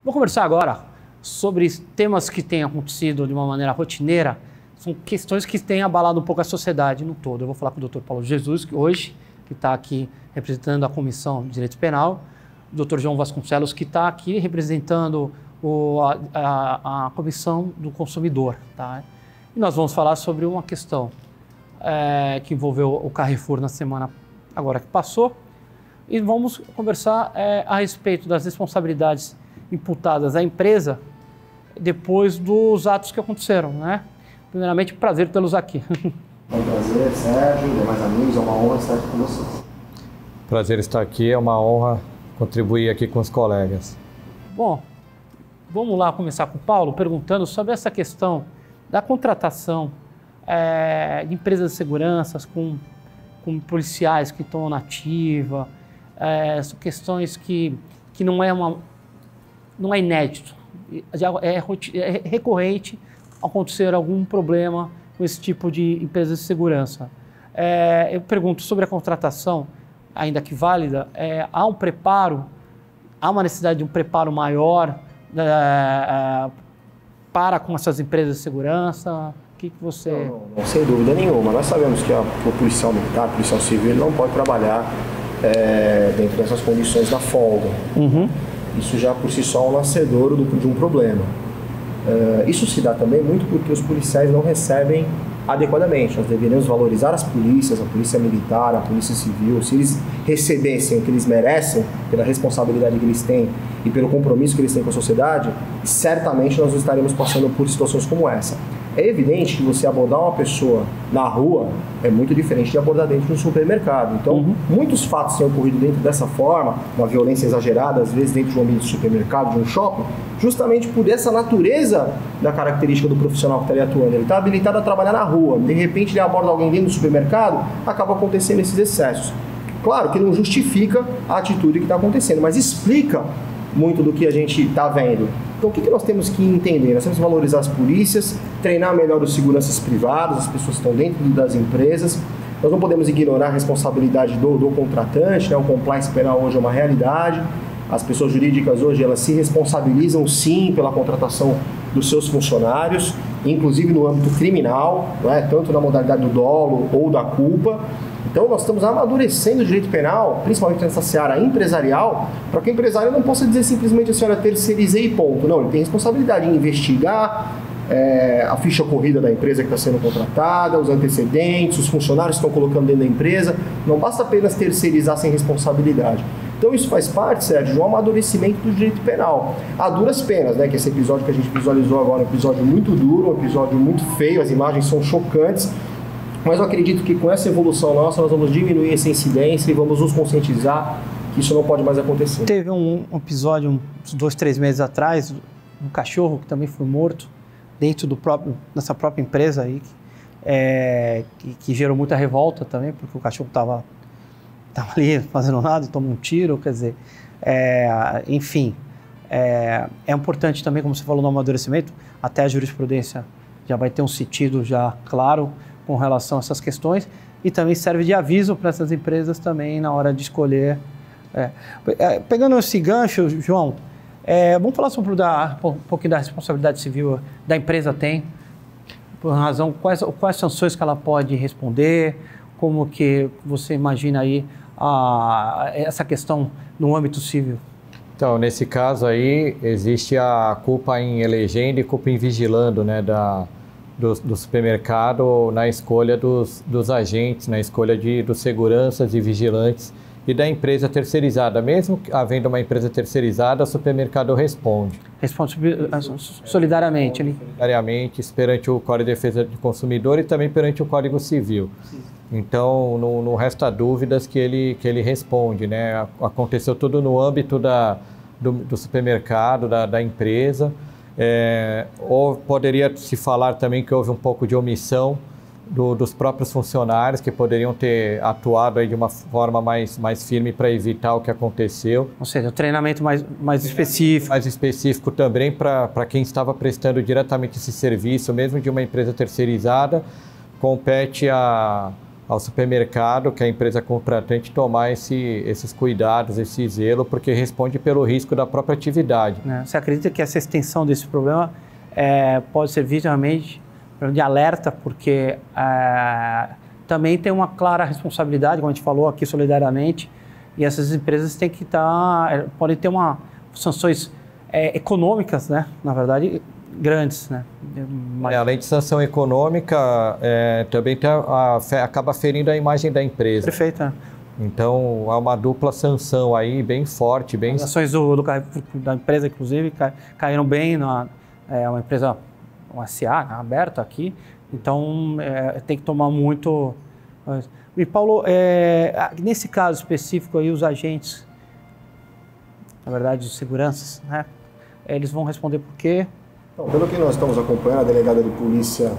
Vou conversar agora sobre temas que têm acontecido de uma maneira rotineira, são questões que têm abalado um pouco a sociedade no todo. Eu vou falar com o Dr. Paulo Jesus, que hoje está aqui representando a Comissão de Direito Penal, o Dr. João Vasconcelos, que está aqui representando a Comissão do Consumidor. Tá? E nós vamos falar sobre uma questão que envolveu o Carrefour na semana agora que passou, e vamos conversar a respeito das responsabilidades imputadas à empresa depois dos atos que aconteceram, né? Primeiramente, prazer tê-los aqui. É um prazer, Sérgio, demais amigos, é uma honra estar aqui com vocês. Prazer estar aqui, é uma honra contribuir aqui com os colegas. Bom, vamos lá começar com o Paulo, perguntando sobre essa questão da contratação de empresas de segurança com policiais que estão na ativa. São questões que não é inédito, é recorrente acontecer algum problema com esse tipo de empresas de segurança. Eu pergunto sobre a contratação, ainda que válida, há um preparo, há uma necessidade de um preparo maior para com essas empresas de segurança? O que você... Não, sem dúvida nenhuma. Nós sabemos que o policial militar, o policial civil, ele não pode trabalhar dentro dessas condições da folga. Uhum. Isso já por si só é um nascedor de um problema. Isso se dá também muito porque os policiais não recebem adequadamente. Nós deveríamos valorizar as polícias, a polícia militar, a polícia civil. Se eles recebessem o que eles merecem, pela responsabilidade que eles têm e pelo compromisso que eles têm com a sociedade, certamente nós não estaremos passando por situações como essa. É evidente que você abordar uma pessoa na rua é muito diferente de abordar dentro de um supermercado. Então, muitos fatos têm ocorrido dentro dessa forma, uma violência exagerada, às vezes dentro de um ambiente de supermercado, de um shopping, justamente por essa natureza da característica do profissional que está ali atuando. Ele está habilitado a trabalhar na rua, de repente ele aborda alguém dentro do supermercado, acaba acontecendo esses excessos. Claro que não justifica a atitude que está acontecendo, mas explica muito do que a gente está vendo. Então, o que nós temos que entender? Nós temos que valorizar as polícias, treinar melhor os seguranças privados, as pessoas que estão dentro das empresas. Nós não podemos ignorar a responsabilidade do contratante, né? O compliance penal hoje é uma realidade. As pessoas jurídicas hoje, elas se responsabilizam sim pela contratação dos seus funcionários, inclusive no âmbito criminal, né? Tanto na modalidade do dolo ou da culpa. Então, nós estamos amadurecendo o direito penal, principalmente nessa seara empresarial, para que o empresário não possa dizer simplesmente assim, olha, terceirizei e ponto. Não, ele tem responsabilidade em investigar a ficha corrida da empresa que está sendo contratada, os antecedentes, os funcionários que estão colocando dentro da empresa. Não basta apenas terceirizar sem responsabilidade. Então, isso faz parte, Sérgio, de um amadurecimento do direito penal. Há duras penas, né? Que esse episódio que a gente visualizou agora é um episódio muito duro, um episódio muito feio, as imagens são chocantes. Mas eu acredito que com essa evolução nossa, nós vamos diminuir essa incidência e vamos nos conscientizar que isso não pode mais acontecer. Teve um episódio, uns 2, 3 meses atrás, um cachorro que também foi morto dentro dessa própria empresa aí, que gerou muita revolta também, porque o cachorro estava ali fazendo nada e tomou um tiro, quer dizer, enfim, é importante também, como você falou no amadurecimento, até a jurisprudência já vai ter um sentido já claro com relação a essas questões, e também serve de aviso para essas empresas também na hora de escolher. Pegando esse gancho, João, vamos falar sobre um pouquinho da responsabilidade civil da empresa tem, por razão, quais sanções que ela pode responder, como que você imagina aí essa questão no âmbito civil? Então, nesse caso aí, existe a culpa em elegendo e culpa em vigilando, né, do supermercado na escolha dos agentes, na escolha dos seguranças e vigilantes e da empresa terceirizada. Mesmo havendo uma empresa terceirizada, o supermercado responde. Responde solidariamente, né? Solidariamente, perante o Código de Defesa do Consumidor e também perante o Código Civil. Então, não resta dúvidas que ele responde, né? Aconteceu tudo no âmbito do supermercado, da empresa. Ou poderia se falar também que houve um pouco de omissão dos próprios funcionários que poderiam ter atuado aí de uma forma mais firme para evitar o que aconteceu. Ou seja, um treinamento mais específico. Mais específico também para quem estava prestando diretamente esse serviço, mesmo de uma empresa terceirizada, compete ao supermercado, que é a empresa contratante, tomar esses cuidados, esse zelo, porque responde pelo risco da própria atividade. Você acredita que essa extensão desse problema pode servir realmente de alerta, porque também tem uma clara responsabilidade, como a gente falou aqui solidariamente, e essas empresas têm que podem ter sanções econômicas, né, na verdade, grandes, né? Além de sanção econômica, também acaba ferindo a imagem da empresa. Perfeito. Né? Então, há uma dupla sanção aí, bem forte. As ações da empresa, inclusive, caíram bem, uma empresa, uma SA, né, aberta aqui, então tem que tomar muito... E, Paulo, nesse caso específico, aí, os agentes, na verdade, de seguranças, né, eles vão responder por quê? Então, pelo que nós estamos acompanhando, a delegada de polícia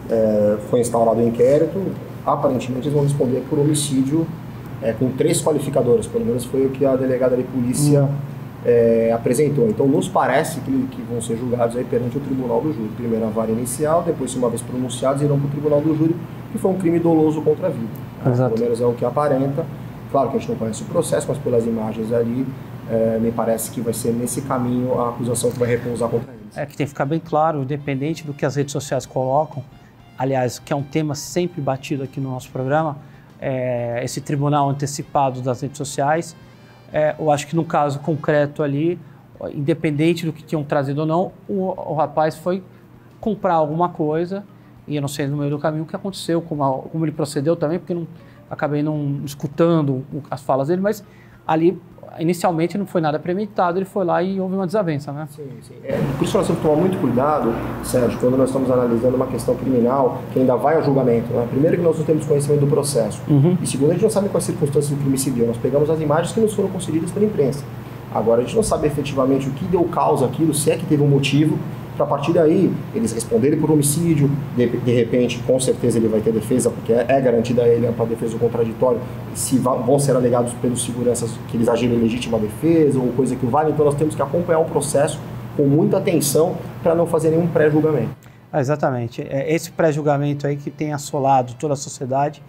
foi instaurado o inquérito. Aparentemente, eles vão responder por homicídio com 3 qualificadoras, pelo menos foi o que a delegada de polícia apresentou. Então, nos parece que vão ser julgados aí perante o tribunal do júri. Primeiro a vara inicial, depois, uma vez pronunciados, irão para o tribunal do júri, que foi um crime doloso contra a vida. Exato. Pelo menos é o que aparenta. Claro que a gente não conhece o processo, mas pelas imagens ali, me parece que vai ser nesse caminho a acusação que vai repousar contra eles. Que tem que ficar bem claro, independente do que as redes sociais colocam, aliás, que é um tema sempre batido aqui no nosso programa, esse tribunal antecipado das redes sociais. Eu acho que no caso concreto ali, independente do que tinham trazido ou não, o rapaz foi comprar alguma coisa, e eu não sei no meio do caminho o que aconteceu, como ele procedeu também, porque acabei não escutando as falas dele, mas ali inicialmente não foi nada premeditado, ele foi lá e houve uma desavença, né? Sim. Por isso nós temos que tomar muito cuidado, Sérgio, quando nós estamos analisando uma questão criminal que ainda vai ao julgamento, né? Primeiro que nós não temos conhecimento do processo, e segundo, a gente não sabe quais circunstâncias do crime civil. Nós pegamos as imagens que nos foram concedidas pela imprensa. Agora, a gente não sabe efetivamente o que deu causa àquilo, se é que teve um motivo, para a partir daí eles responderem por homicídio, de repente, com certeza ele vai ter defesa, porque é garantida a ele a defesa do contraditório, se vão ser alegados pelos seguranças que eles agiram em legítima defesa ou coisa que o vale. Então nós temos que acompanhar o processo com muita atenção para não fazer nenhum pré-julgamento. Exatamente. Esse pré-julgamento aí que tem assolado toda a sociedade,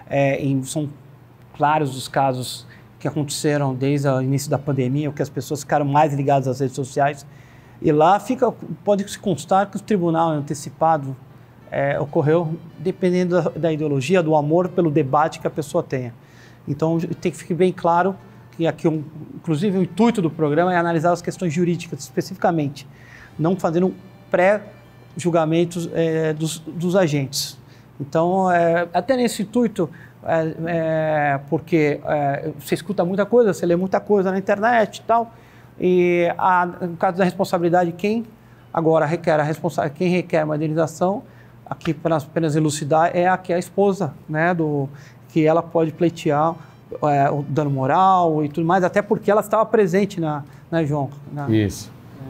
são claros os casos que aconteceram desde o início da pandemia, que as pessoas ficaram mais ligadas às redes sociais. E lá pode se constar que o tribunal antecipado ocorreu dependendo da ideologia, do amor pelo debate que a pessoa tenha. Então tem que ficar bem claro que aqui, inclusive o intuito do programa é analisar as questões jurídicas especificamente, não fazendo pré-julgamentos dos agentes. Então, até nesse intuito, porque você escuta muita coisa, você lê muita coisa na internet e tal, e no caso da responsabilidade, quem agora requer quem requer uma indenização, aqui para apenas elucidar, é a esposa, né, que ela pode pleitear o dano moral e tudo mais, até porque ela estava presente João? Isso,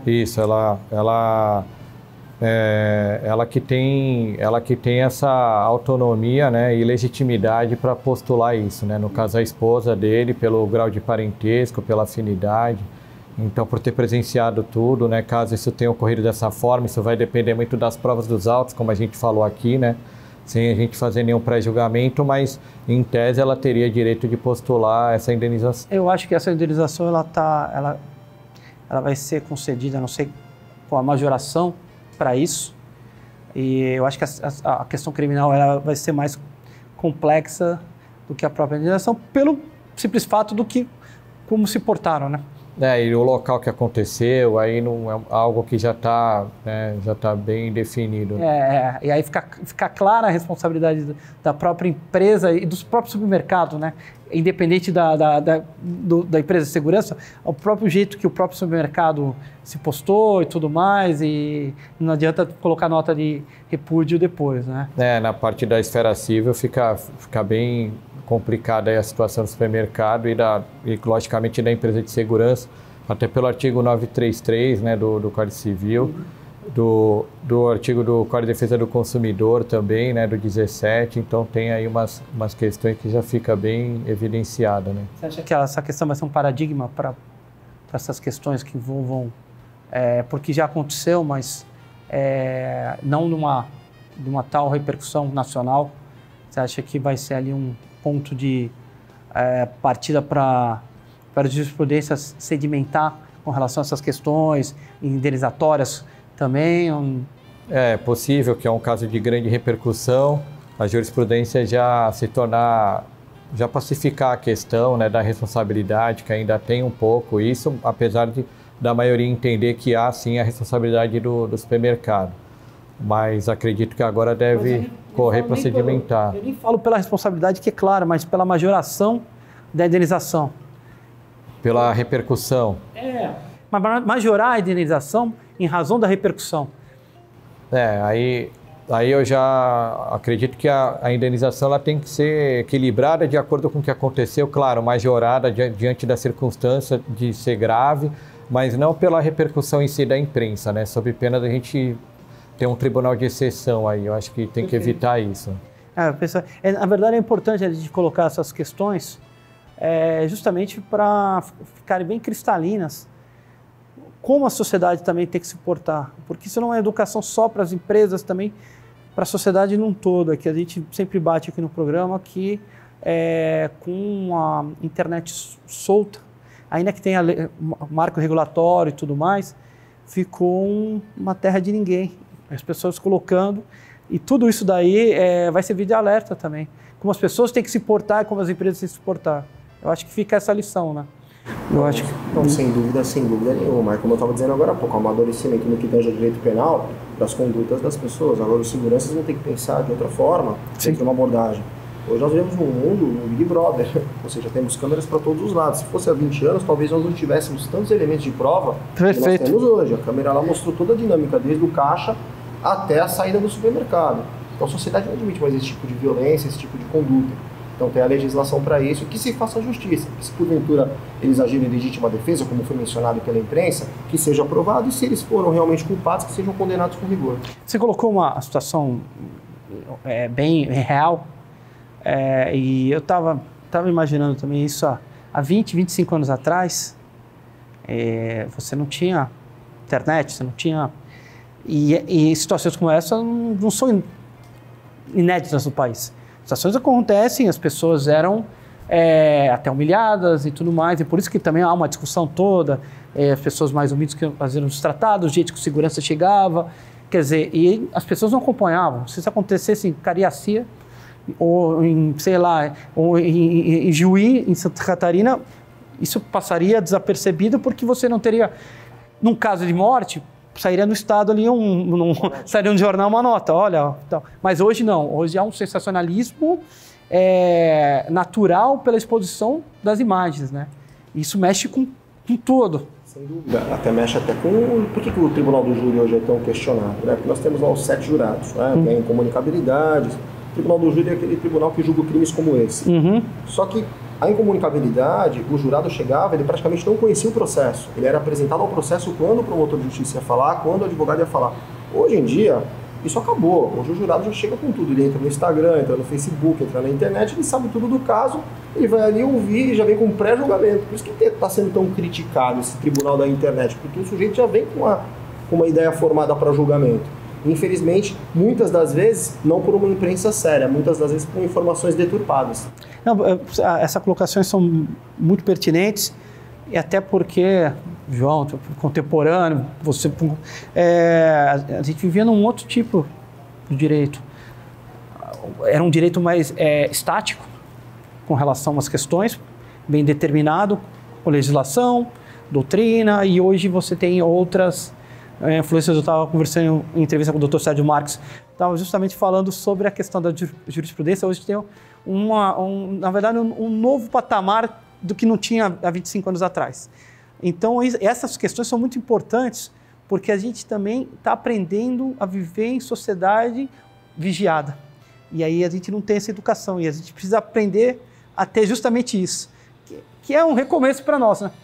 ela que tem essa autonomia, né, e legitimidade para postular isso, né, no caso a esposa dele, pelo grau de parentesco, pela afinidade. Então, por ter presenciado tudo, né, caso isso tenha ocorrido dessa forma, isso vai depender muito das provas dos autos, como a gente falou aqui, né, sem a gente fazer nenhum pré-julgamento, mas em tese ela teria direito de postular essa indenização. Eu acho que essa indenização ela vai ser concedida, não sei qual a majoração para isso, e eu acho que a questão criminal ela vai ser mais complexa do que a própria indenização, pelo simples fato como se portaram, né? E o local que aconteceu, aí não é algo que já está bem definido. E aí fica clara a responsabilidade da própria empresa e dos próprios supermercados, né? Independente da empresa de segurança, o próprio jeito que o próprio supermercado se postou e tudo mais, e não adianta colocar nota de repúdio depois, né? Na parte da esfera civil fica bem complicada aí a situação do supermercado e logicamente da empresa de segurança, até pelo artigo 933, né, do Código Civil, do artigo do Código de Defesa do Consumidor também, né, do 17, então tem aí umas questões que já fica bem evidenciada, né? Você acha que essa questão vai ser um paradigma para essas questões que envolvam, porque já aconteceu, mas não numa tal repercussão nacional? Você acha que vai ser ali um ponto de partida para a jurisprudência sedimentar com relação a essas questões indenizatórias também? É possível que é um caso de grande repercussão, a jurisprudência já já pacificar a questão, né, da responsabilidade, que ainda tem um pouco isso, apesar da maioria entender que há sim a responsabilidade do supermercado. Mas acredito que agora deve correr para sedimentar. Eu nem falo pela responsabilidade, que é claro, mas pela majoração da indenização. Pela repercussão. Mas majorar a indenização em razão da repercussão. Aí eu já acredito que a indenização ela tem que ser equilibrada de acordo com o que aconteceu, claro, majorada diante da circunstância de ser grave, mas não pela repercussão em si da imprensa, né? Sob pena da gente ter um tribunal de exceção aí, eu acho que tem que evitar isso. Na verdade é importante a gente colocar essas questões justamente para ficarem bem cristalinas, como a sociedade também tem que se portar, porque isso não é educação só para as empresas, também para a sociedade num todo. Que a gente sempre bate aqui no programa que com a internet solta, ainda que tenha marco regulatório e tudo mais, ficou uma terra de ninguém. As pessoas colocando, e tudo isso daí vai servir de alerta também. Como as pessoas têm que se portar e como as empresas têm que se portar. Eu acho que fica essa lição, né? Eu acho que... Não, sem dúvida nenhuma. Mas como eu estava dizendo agora há pouco, o amadurecimento no que tange ao direito penal das condutas das pessoas. Agora os seguranças vão ter que pensar de outra forma, dentro de uma abordagem. Hoje nós vivemos num mundo, no Big Brother, ou seja, temos câmeras para todos os lados. Se fosse há 20 anos, talvez nós não tivéssemos tantos elementos de prova que nós temos hoje. A câmera lá mostrou toda a dinâmica, desde o caixa até a saída do supermercado. Então a sociedade não admite mais esse tipo de violência, esse tipo de conduta. Então tem a legislação para isso, que se faça justiça. Se porventura eles agirem em legítima defesa, como foi mencionado pela imprensa, que seja aprovado, e se eles foram realmente culpados, que sejam condenados com rigor. Você colocou uma situação bem real, e eu estava imaginando também isso há 20, 25 anos atrás. Você não tinha internet, você não tinha... E situações como essa não são inéditas no país. Situações acontecem, as pessoas eram até humilhadas e tudo mais, e por isso que também há uma discussão toda, as pessoas mais humildes que faziam os tratados, o jeito que a segurança chegava, quer dizer, e as pessoas não acompanhavam. Se isso acontecesse em Cariacica, ou em, sei lá, ou em Juí, em Santa Catarina, isso passaria desapercebido, porque você não teria, num caso de morte, sairia no Estado ali, sairia no jornal uma nota, olha. Então. Mas hoje não, hoje há um sensacionalismo natural pela exposição das imagens, né? Isso mexe com tudo. Sem dúvida, até mexe até com... Por que o Tribunal do Júri hoje é tão questionado? Né? Porque nós temos lá os 7 jurados, né? Tem incomunicabilidade. O Tribunal do Júri é aquele tribunal que julga crimes como esse. Só que a incomunicabilidade, o jurado chegava, ele praticamente não conhecia o processo. Ele era apresentado ao processo quando o promotor de justiça ia falar, quando o advogado ia falar. Hoje em dia, isso acabou. Hoje o jurado já chega com tudo. Ele entra no Instagram, entra no Facebook, entra na internet, ele sabe tudo do caso, ele vai ali ouvir e já vem com pré-julgamento. Por isso que está sendo tão criticado esse tribunal da internet, porque o sujeito já vem com uma ideia formada para julgamento. Infelizmente, muitas das vezes, não por uma imprensa séria, muitas das vezes por informações deturpadas. Não, essas colocações são muito pertinentes, e até porque, João, contemporâneo, você, a gente vivia num outro tipo de direito. Era um direito mais estático, com relação às questões, bem determinado, com legislação, doutrina, e hoje você tem outras influências. Eu estava conversando em entrevista com o Dr. Sérgio Marques, estava justamente falando sobre a questão da jurisprudência. Hoje tem na verdade, um novo patamar do que não tinha há 25 anos atrás. Então, essas questões são muito importantes, porque a gente também está aprendendo a viver em sociedade vigiada. E aí a gente não tem essa educação, e a gente precisa aprender a ter justamente isso, que é um recomeço para nós, né?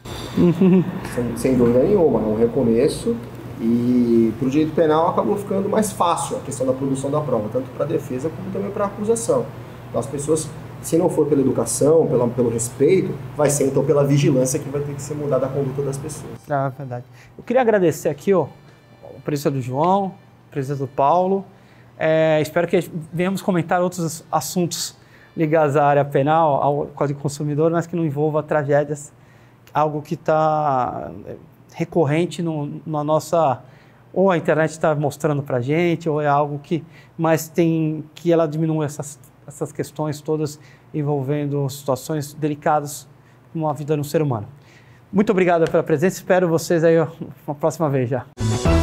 Sem dúvida nenhuma, é um recomeço, e para o direito penal acabou ficando mais fácil a questão da produção da prova, tanto para a defesa como também para a acusação. Então as pessoas, se não for pela educação, pelo respeito, vai ser então pela vigilância que vai ter que ser mudada a conduta das pessoas. É verdade. Eu queria agradecer aqui a presença do João, a presença do Paulo, Espero que venhamos comentar outros assuntos ligados à área penal, ao Código do Consumidor, mas que não envolva tragédias, algo que está recorrente na nossa... Ou a internet está mostrando para a gente, ou é algo que ela diminua essas questões todas envolvendo situações delicadas como a vida de um ser humano. Muito obrigado pela presença, espero vocês aí uma próxima vez já.